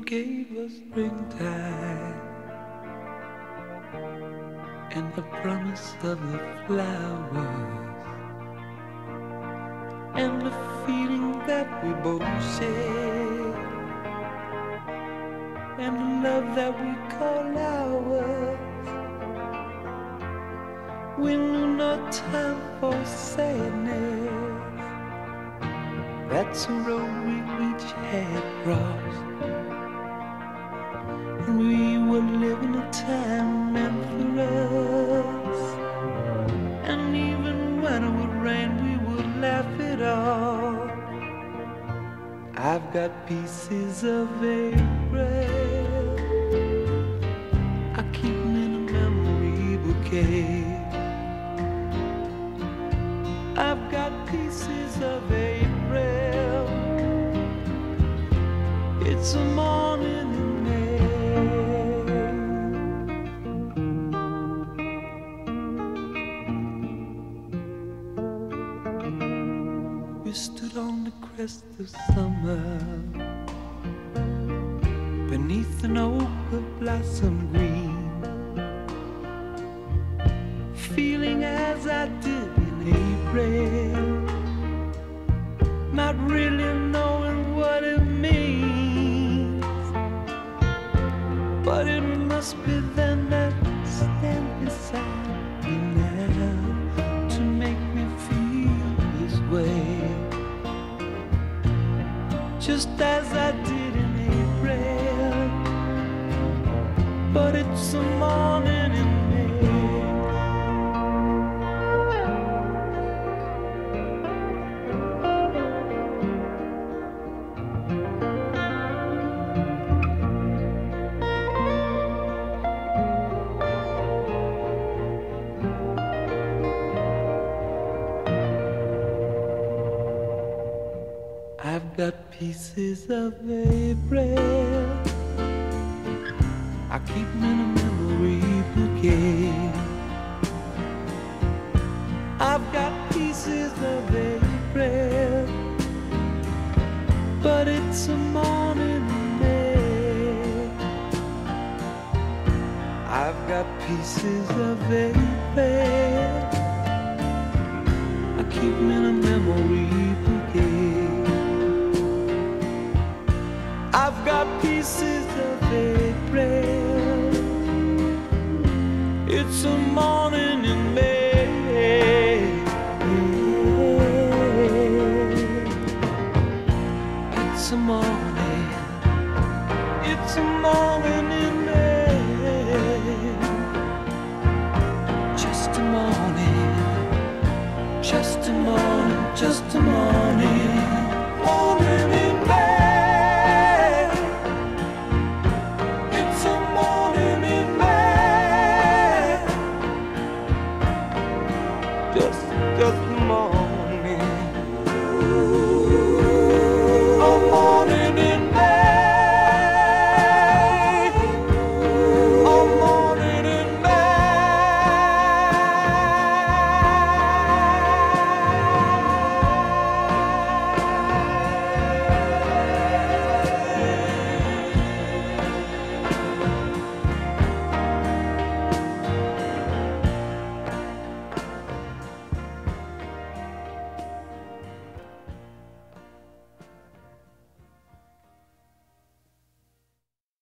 gave us springtime and the promise of the flowers and the feeling that we both share and the love that we call ours. We knew no time for sadness. That's a road we each had crossed, and we were living a time meant for us. And even when it would rain, we would laugh it off. I've got pieces of April, I keep them in a memory bouquet. I've got pieces of April, it's a morning in May. We stood on the crest of summer, beneath an oak of blossom green, feeling as I did in April, not really knowing what it means, but it must be them that stand beside me now to make me feel this way, just as I did in April, but it's a morning in May. I've got pieces of April, I keep them in a memory bouquet. I've got pieces of April, but it's a morning in May. I've got pieces of April, I keep them in a memory bouquet. I've got pieces of April, it's a morning in May. It's a morning, it's a morning in May. Just a morning, just a morning, just a morning.